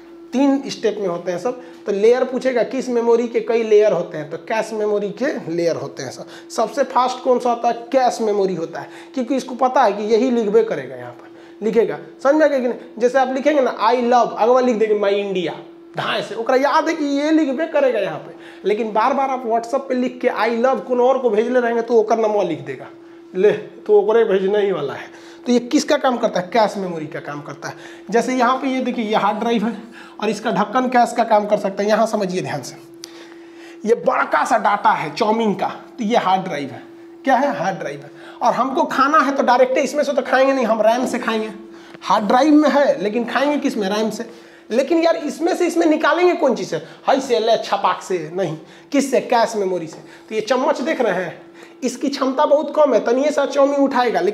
3 स्टेप में होते हैं सब। तो लेयर पूछेगा किस मेमोरी के कई लेयर होते हैं, तो कैश मेमोरी के लेयर होते हैं सब। सबसे फास्ट कौन सा होता है, कैश मेमोरी होता है, क्योंकि इसको पता है कि यही लिखबे करेगा, यहाँ पर लिखेगा, समझ में कि नहीं। जैसे आप लिखेंगे ना आई लव, अगवा लिख देंगे माई इंडिया, ढाई से ओकरा याद है कि ये लिखबे करेगा यहाँ पे। लेकिन बार बार आप व्हाट्सएप पे लिख के आई लव कौन और को भेजले रहेंगे तो ओकर नंबर लिख देगा, ले तो ओकरे भेजना ही वाला है। तो ये किसका काम करता है, कैश मेमोरी का काम करता है। जैसे यहाँ पे ये देखिए, ये हार्ड ड्राइव है और इसका ढक्कन कैश का काम कर सकता है। यहाँ समझिए ध्यान से, ये बड़का सा डाटा है चाउमीन का, तो ये हार्ड ड्राइव है। क्या है, हार्ड ड्राइव है। और हमको खाना है तो डायरेक्ट इसमें से तो खाएंगे नहीं, हम रैम से खाएंगे। हार्ड ड्राइव में है लेकिन खाएंगे किस में, रैम से। लेकिन यार इसमें से इसमें निकालेंगे कौन चीज़ से, हाई से ले छपाक से नहीं, किससे, कैश मेमोरी से। तो ये चम्मच देख रहे हैं, इसकी क्षमता बहुत कम है, तनिए सा चाउमीन उठाएगा, लेकिन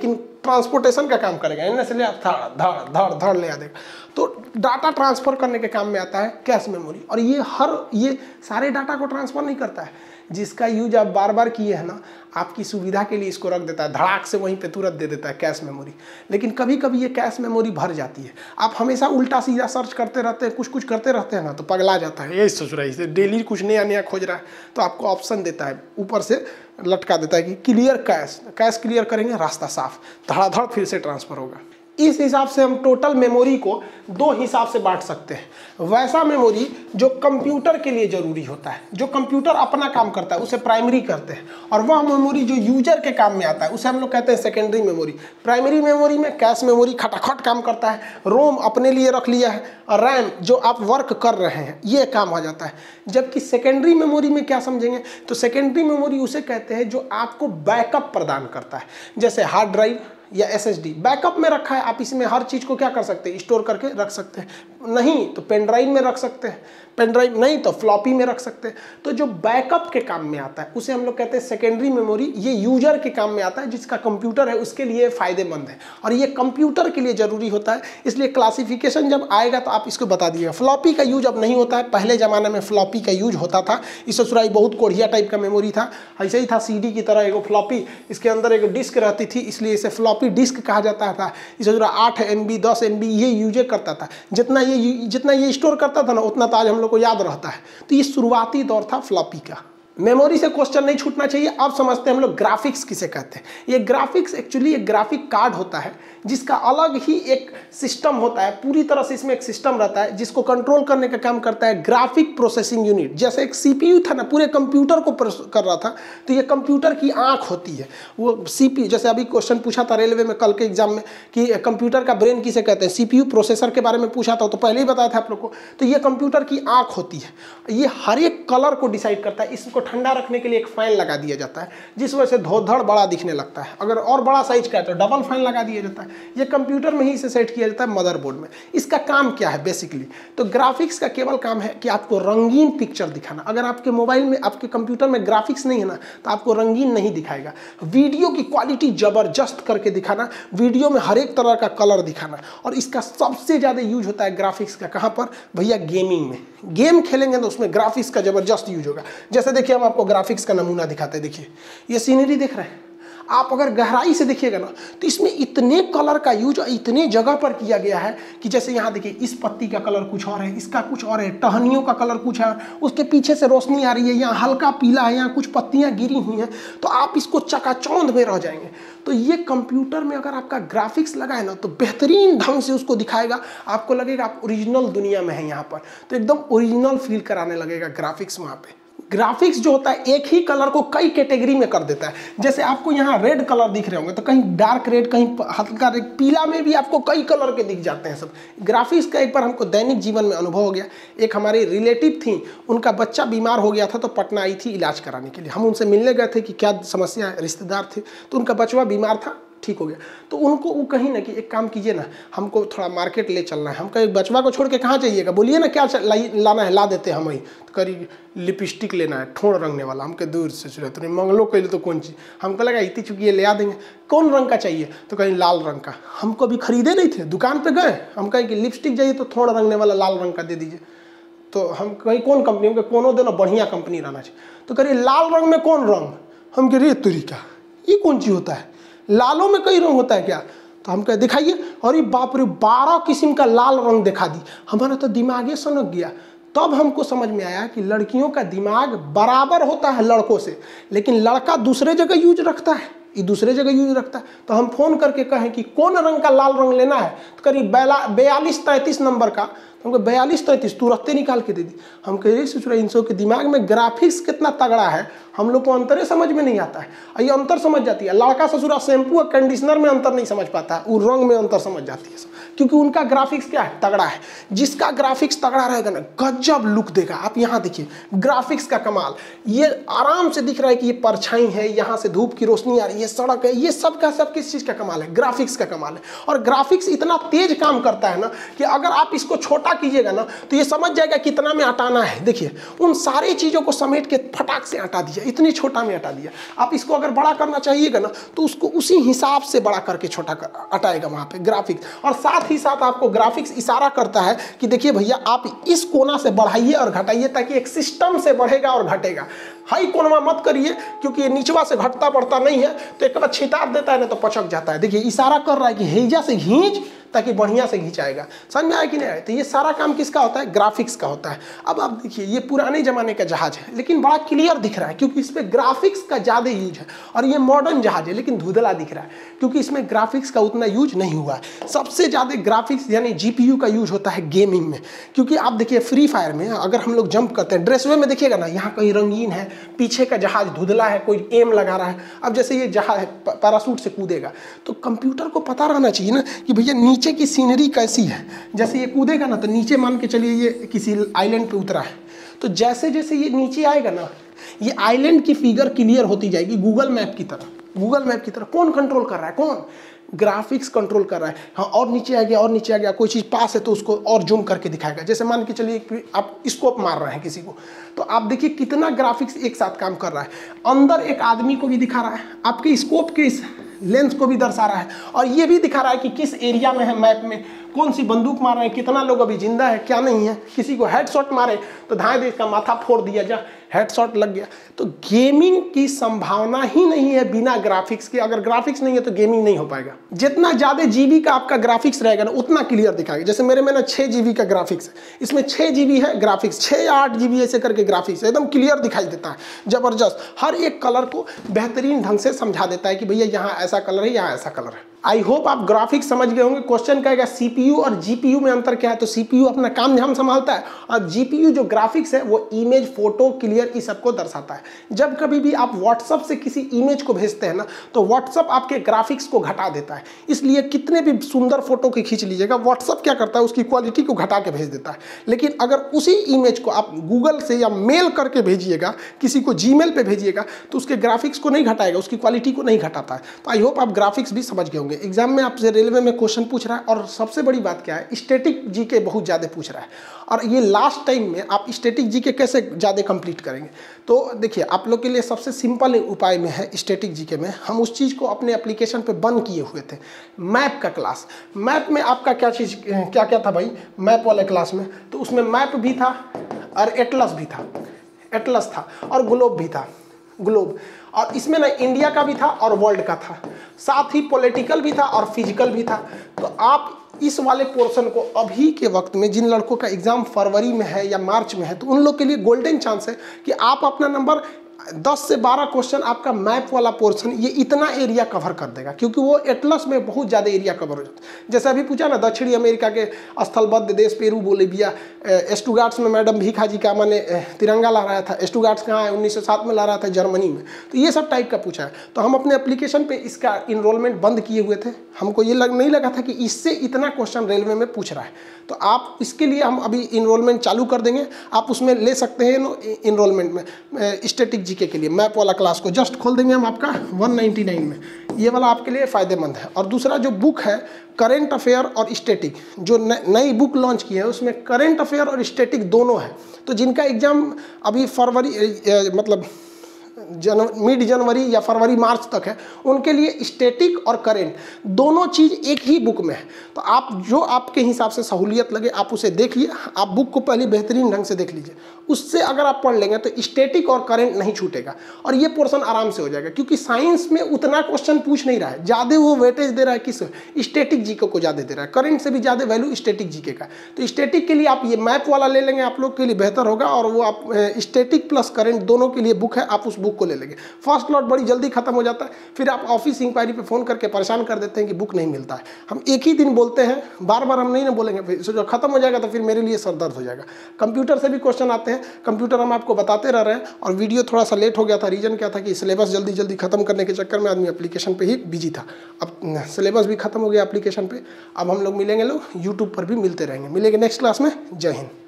ट्रांसपोर्टेशन का काम करेगा, इनमें से ले धड़ धड़ धड़ धड़ ले आ देगा। तो डाटा ट्रांसफ़र करने के काम में आता है कैश मेमोरी। और ये सारे डाटा को ट्रांसफ़र नहीं करता है, जिसका यूज आप बार बार किए हैं ना, आपकी सुविधा के लिए इसको रख देता है, धड़ाक से वहीं पे तुरंत दे देता है कैश मेमोरी। लेकिन कभी कभी ये कैश मेमोरी भर जाती है, आप हमेशा उल्टा सीधा सर्च करते रहते हैं, कुछ करते रहते हैं ना, तो पगला जाता है, यही सोच रहा है इसे डेली कुछ नया नया खोज रहा है। तो आपको ऑप्शन देता है, ऊपर से लटका देता है कि क्लियर कैश, कैश क्लियर करेंगे, रास्ता साफ, धड़ाधड़ फिर से ट्रांसफ़र होगा। इस हिसाब से हम टोटल मेमोरी को दो हिसाब से बांट सकते हैं। वैसा मेमोरी जो कंप्यूटर के लिए ज़रूरी होता है, जो कंप्यूटर अपना काम करता है, उसे प्राइमरी करते हैं। और वह मेमोरी जो यूजर के काम में आता है, उसे हम लोग कहते हैं सेकेंडरी मेमोरी। प्राइमरी मेमोरी में कैश मेमोरी खटाखट काम करता है, रोम अपने लिए रख लिया है, और रैम जो आप वर्क कर रहे हैं ये काम हो जाता है। जबकि सेकेंडरी मेमोरी में क्या समझेंगे, तो सेकेंडरी मेमोरी उसे कहते हैं जो आपको बैकअप प्रदान करता है। जैसे हार्ड ड्राइव या SSD बैकअप में रखा है, आप इसमें हर चीज़ को क्या कर सकते हैं, स्टोर करके रख सकते हैं। नहीं तो पेन ड्राइव में रख सकते हैं, पेन ड्राइव नहीं तो फ्लॉपी में रख सकते हैं। तो जो बैकअप के काम में आता है उसे हम लोग कहते हैं सेकेंडरी मेमोरी। ये यूजर के काम में आता है, जिसका कंप्यूटर है उसके लिए फ़ायदेमंद है, और ये कंप्यूटर के लिए ज़रूरी होता है। इसलिए क्लासिफिकेशन जब आएगा तो आप इसको बता दीजिएगा। फ्लॉपी का यूज अब नहीं होता है, पहले ज़माने में फ्लॉपी का यूज होता था। इससे सुराई बहुत कोढ़िया टाइप का मेमोरी था, ऐसे ही था CD की तरह, एगो फ्लॉपी, इसके अंदर एक डिस्क रहती थी, इसलिए इसे फ्लॉपी डिस्क कहा जाता था। इसे 8 MB 10 MB ये यूज करता था। जितना ये स्टोर करता था ना, उतना तो आज हम लोग को याद रहता है। तो ये शुरुआती दौर था फ्लॉपी का। मेमोरी से क्वेश्चन नहीं छूटना चाहिए। अब समझते हैं हम लोग ग्राफिक्स किसे कहते हैं। ये ग्राफिक्स एक्चुअली एक ग्राफिक कार्ड होता है, जिसका अलग ही एक सिस्टम होता है, पूरी तरह से इसमें एक सिस्टम रहता है जिसको कंट्रोल करने का काम करता है ग्राफिक प्रोसेसिंग यूनिट। जैसे एक CPU था ना, पूरे कंप्यूटर को कर रहा था, तो ये कंप्यूटर की आंख होती है वो CPU। जैसे अभी क्वेश्चन पूछा था रेलवे में कल के एग्जाम में कि कंप्यूटर का ब्रेन किसे कहते हैं, CPU प्रोसेसर के बारे में पूछा था, तो पहले ही बताया था आप लोग को। तो ये कंप्यूटर की आंख होती है, ये हर एक कलर को डिसाइड करता है। इसको ठंडा रखने के लिए एक फैन लगा दिया जाता है, जिस वजह से धोधड़ बड़ा दिखने लगता है। अगर और बड़ा साइज का है तो डबल फैन लगा दिया जाता है। ये कंप्यूटर में ही इसे सेट किया जाता है, मदरबोर्ड में। इसका काम क्या है बेसिकली, तो ग्राफिक्स का केवल काम है कि आपको रंगीन पिक्चर दिखाना। अगर आपके मोबाइल में, आपके कंप्यूटर में ग्राफिक्स नहीं है ना, तो आपको रंगीन नहीं दिखाएगा। वीडियो की क्वालिटी जबरदस्त करके दिखाना, वीडियो में हर एक तरह का कलर दिखाना। और इसका सबसे ज़्यादा यूज होता है ग्राफिक्स का, कहाँ पर भैया, गेमिंग में। गेम खेलेंगे तो उसमें ग्राफिक्स का जबरदस्त यूज होगा। जैसे देखिए, हम आपको ग्राफिक्स का नमूना दिखाते हैं। देखिए ये सीनरी देख रहे हैं आप, अगर गहराई से देखिएगा ना, तो इसमें इतने कलर का यूज इतने जगह पर किया गया है कि जैसे यहाँ देखिए, इस पत्ती का कलर कुछ और है, इसका कुछ और है, टहनियों का कलर कुछ है, उसके पीछे से रोशनी आ रही है, यहाँ हल्का पीला है, यहाँ कुछ पत्तियाँ गिरी हुई हैं, तो आप इसको चकाचौंध में रह जाएंगे। तो ये कंप्यूटर में अगर आपका ग्राफिक्स लगा है ना, तो बेहतरीन ढंग से उसको दिखाएगा। आपको लगेगा आप ओरिजिनल दुनिया में है यहाँ पर, तो एकदम ओरिजिनल फील कराने लगेगा ग्राफिक्स वहाँ पे। ग्राफिक्स जो होता है एक ही कलर को कई कैटेगरी में कर देता है। जैसे आपको यहाँ रेड कलर दिख रहे होंगे, तो कहीं डार्क रेड, कहीं हल्का रेड, पीला में भी आपको कई कलर के दिख जाते हैं सब। ग्राफिक्स का एक बार हमको दैनिक जीवन में अनुभव हो गया। एक हमारी रिलेटिव थी, उनका बच्चा बीमार हो गया था, तो पटना आई थी इलाज कराने के लिए। हम उनसे मिलने गए थे कि क्या समस्या है, रिश्तेदार थे, तो उनका बचवा बीमार था, ठीक हो गया। तो उनको वो कहीं ना कि एक काम कीजिए ना, हमको थोड़ा मार्केट ले चलना है। हम कहीं बचवा को छोड़ के कहाँ जाइएगा, बोलिए ना क्या लाना है, ला देते हैं हम वही। तो करी लिपस्टिक लेना है, ठोड़ रंगने वाला। हमके दूर से चुरा, तो नहीं मंगलो के लिए तो कौन चीज़, हमको लगा इतनी चुकी है ले आ देंगे। कौन रंग का चाहिए, तो कहीं लाल रंग का। हमको अभी खरीदे नहीं थे, दुकान पर गए, हम कहें कि लिपस्टिक चाहिए तो ठोड़ रंगने वाला लाल रंग का दे दीजिए। तो हम कहीं कौन कंपनी, हमको कोनो देना बढ़िया कंपनी रहना चाहिए। तो करिए लाल रंग में कौन रंग, हम कह रही तरीका, ये कौन चीज़ होता है, लालों में कई रंग होता है क्या। तो हम कहे दिखाइए, अरे बाप रे 12 किस्म का लाल रंग दिखा दी। हमारा तो दिमागे सनक गया। तब हमको समझ में आया कि लड़कियों का दिमाग बराबर होता है लड़कों से, लेकिन लड़का दूसरे जगह यूज रखता है, ये दूसरे जगह यूज रखता है। तो हम फोन करके कहें कि कौन रंग का लाल रंग लेना है, तो करीब 42-33 नंबर का, हमको 42-33 तुरंते निकाल के दे दी। हम कह रहे सोच रहे इनसो के दिमाग में ग्राफिक्स कितना तगड़ा है, हम लोग को अंतरे समझ में नहीं आता है। ये अंतर समझ जाती है। लड़का ससुरा शैम्पू और कंडीशनर में अंतर नहीं समझ पाता है, वो रंग में अंतर समझ जाती है। क्योंकि उनका ग्राफिक्स क्या है, तगड़ा है। जिसका ग्राफिक्स तगड़ा रहेगा ना, गजब लुक देगा। आप यहाँ देखिए ग्राफिक्स का कमाल, ये आराम से दिख रहा है कि ये परछाई है, यहाँ से धूप की रोशनी आ रही है, सड़क है, ये सब का सब किस चीज़ का कमाल है, ग्राफिक्स का कमाल है। और ग्राफिक्स इतना तेज काम करता है ना कि अगर आप इसको छोटा कीजिएगा ना तो ये समझ जाएगा कितना में हटाना है। देखिए उन सारी चीज़ों को समेट के फटाक से हटा दिया, इतनी छोटा में हटा दिया। आप इसको अगर बड़ा करना चाहिएगा ना तो उसको उसी हिसाब से बड़ा करके छोटा कर हटाएगा वहाँ पे ग्राफिक्स। और साथ ही साथ आपको ग्राफिक्स इशारा करता है कि देखिए भैया आप इस कोना से बढ़ाइए और घटाइए, ताकि एक सिस्टम से बढ़ेगा और घटेगा। हाई कोनवा मत करिए, क्योंकि ये नीचवा से घटता बढ़ता नहीं है, तो एक बार छितार देता है ना तो पचक जाता है। देखिए इशारा कर रहा है कि हेजा से खींच ताकि बढ़िया से खींचाएगा। समझ में आया कि नहीं आया? तो ये सारा काम किसका होता है, ग्राफिक्स का होता है। अब आप देखिए ये पुराने जमाने का जहाज है लेकिन बड़ा क्लियर दिख रहा है क्योंकि इस पर ग्राफिक्स का ज़्यादा यूज है। और ये मॉडर्न जहाज है लेकिन धुंधला दिख रहा है क्योंकि इसमें ग्राफिक्स का उतना यूज नहीं हुआ है। सबसे ज़्यादा ग्राफिक्स यानी GPU का यूज होता है गेमिंग में, क्योंकि आप देखिए फ्री फायर में अगर हम लोग जंप करते हैं, ड्रेसवे में देखिएगा ना, यहाँ कहीं रंगीन है, पीछे का जहाज धुंधला है, कोई एम लगा रहा है। अब जैसे ये जहाज पैराशूट से कूदेगा तो कंप्यूटर को पता रहना चाहिए ना कि भैया नीचे की सीनरी कैसी है। जैसे ये कूदेगा ना तो नीचे मान के चलिए ये किसी आइलैंड पे उतरा है, तो जैसे जैसे ये नीचे आएगा ना ये आइलैंड की फिगर क्लियर होती जाएगी गूगल मैप की तरह। गूगल मैप की तरह कौन कंट्रोल कर रहा है, कौन, ग्राफिक्स कंट्रोल कर रहा है। हाँ और नीचे आ गया और नीचे आ गया, कोई चीज़ पास है तो उसको और जूम करके दिखाएगा। जैसे मान के चलिए आप स्कोप मार रहे हैं किसी को, तो आप देखिए कितना ग्राफिक्स एक साथ काम कर रहा है। अंदर एक आदमी को भी दिखा रहा है, आपके स्कोप के इस लेंस को भी दर्शा रहा है, और ये भी दिखा रहा है कि किस एरिया में है, मैप में कौन सी बंदूक मार रहे हैं, कितना लोग अभी जिंदा है क्या नहीं है। किसी को हेडशॉट मारे तो धाए दे इसका माथा फोड़ दिया, जा हेडशॉट लग गया। तो गेमिंग की संभावना ही नहीं है बिना ग्राफिक्स के। अगर ग्राफिक्स नहीं है तो गेमिंग नहीं हो पाएगा। जितना ज़्यादा GB का आपका ग्राफिक्स रहेगा ना उतना क्लियर दिखाएगा। जैसे मेरे में ना 6 GB का ग्राफिक्स है, इसमें 6 GB है ग्राफिक्स, 6 या 8 GB ऐसे करके ग्राफिक्स एकदम क्लियर दिखाई देता है, ज़बरदस्त। हर एक कलर को बेहतरीन ढंग से समझा देता है कि भैया यहाँ ऐसा कलर है, यहाँ ऐसा कलर है। आई होप आप ग्राफिक्स समझ गए होंगे। क्वेश्चन कहेगा CPU और GPU में अंतर क्या है, तो CPU अपना काम हम संभालता है और GPU जो ग्राफिक्स है वो इमेज, फोटो, क्लियर इस सबको दर्शाता है। जब कभी भी आप व्हाट्सअप से किसी इमेज को भेजते हैं ना तो व्हाट्सअप आपके ग्राफिक्स को घटा देता है। इसलिए कितने भी सुंदर फोटो की खींच लीजिएगा, व्हाट्सअप क्या करता है उसकी क्वालिटी को घटा के भेज देता है। लेकिन अगर उसी इमेज को आप गूगल से या मेल करके भेजिएगा, किसी को Gmail पे भेजिएगा, तो उसके ग्राफिक्स को नहीं घटाएगा, उसकी क्वालिटी को नहीं घटाता है। तो आई होप आप ग्राफिक्स भी समझ गए होंगे। एग्जाम में आपसे रेलवे में क्वेश्चन पूछ रहा है, और सबसे बड़ी बात क्या है, स्टैटिक जीके बहुत ज़्यादा पूछ रहा है। और ये लास्ट टाइम में आप स्टैटिक जीके कैसे ज़्यादा कंप्लीट करेंगे, तो देखिए आप लोग के लिए सबसे सिंपल उपाय में है स्टैटिक जीके में। हम उस चीज़ को अपने एप्लीकेशन पे बंद किए हुए थे, मैप का क्लास। मैप में आपका क्या चीज़ क्या क्या था भाई, मैप वाले क्लास में, तो उसमें मैप भी था और एटलस भी था, एटलस था और ग्लोब भी था, ग्लोब। और इसमें ना इंडिया का भी था और वर्ल्ड का था, साथ ही पॉलिटिकल भी था और फिजिकल भी था। तो आप इस वाले पोर्शन को अभी के वक्त में, जिन लड़कों का एग्जाम फरवरी में है या मार्च में है, तो उन लोग के लिए गोल्डन चांस है कि आप अपना नंबर 10 से 12 क्वेश्चन आपका मैप वाला पोर्शन ये इतना एरिया कवर कर देगा, क्योंकि वो एटलस में बहुत ज़्यादा एरिया कवर हो जाता है। जैसे अभी पूछा ना दक्षिणी अमेरिका के स्थलबद्ध देश पेरू, बोलिविया, स्टुगार्ट्स में मैडम भीखा जी का मैंने तिरंगा ला रहा था, स्टुगार्ट्स कहाँ है, 1907 में ला रहा था जर्मनी में। तो ये सब टाइप का पूछा है। तो हम अपने एप्लीकेशन पर इसका इनरोलमेंट बंद किए हुए थे, हमको ये नहीं लगा था कि इससे इतना क्वेश्चन रेलवे में पूछ रहा है। तो आप इसके लिए हम अभी इनरोलमेंट चालू कर देंगे, आप उसमें ले सकते हैं इनरोलमेंट में स्टैटिक जीके के लिए। मैप वाला क्लास को जस्ट खोल देंगे हम आपका 199 में, ये वाला आपके लिए फ़ायदेमंद है। और दूसरा जो बुक है करेंट अफेयर और स्टैटिक, जो नई बुक लॉन्च की है उसमें करेंट अफेयर और स्टैटिक दोनों है। तो जिनका एग्ज़ाम अभी फरवरी मतलब मिड जनवरी या फरवरी मार्च तक है, उनके लिए स्टैटिक और करेंट दोनों चीज़ एक ही बुक में है। तो आप जो आपके हिसाब से सहूलियत लगे आप उसे देखिए। आप बुक को पहले बेहतरीन ढंग से देख लीजिए, उससे अगर आप पढ़ लेंगे तो स्टैटिक और करेंट नहीं छूटेगा और ये पोर्शन आराम से हो जाएगा। क्योंकि साइंस में उतना क्वेश्चन पूछ नहीं रहा है, ज़्यादा वो वेटेज दे रहा है किस स्टैटिक जीके को ज़्यादा दे रहा है, करेंट से भी ज़्यादा वैल्यू स्टैटिक जीके का। तो स्टैटिक के लिए आप ये मैप वाला ले लेंगे, आप लोग के लिए बेहतर होगा। और वो आप स्टैटिक प्लस करेंट दोनों के लिए बुक है, आप उस बुक सबको ले लेंगे। फर्स्ट लॉट बड़ी जल्दी खत्म हो जाता है, फिर आप ऑफिस इंक्वायरी पे फ़ोन करके परेशान कर देते हैं कि बुक नहीं मिलता है। हम एक ही दिन बोलते हैं, बार बार हम नहीं ना बोलेंगे, फिर जो खत्म हो जाएगा तो फिर मेरे लिए सर दर्द हो जाएगा। कंप्यूटर से भी क्वेश्चन आते हैं, कंप्यूटर हम आपको बताते रह रहे हैं, और वीडियो थोड़ा सा लेट हो गया था। रीज़न क्या था कि सिलेबस जल्दी जल्दी खत्म करने के चक्कर में आदमी एप्लीकेशन पे ही बिजी था। अब सिलेबस भी खत्म हो गया एप्लीकेशन पे। अब हम लोग मिलेंगे, लोग यूट्यूब पर भी मिलते रहेंगे। मिलेंगे नेक्स्ट क्लास में। जय हिंद।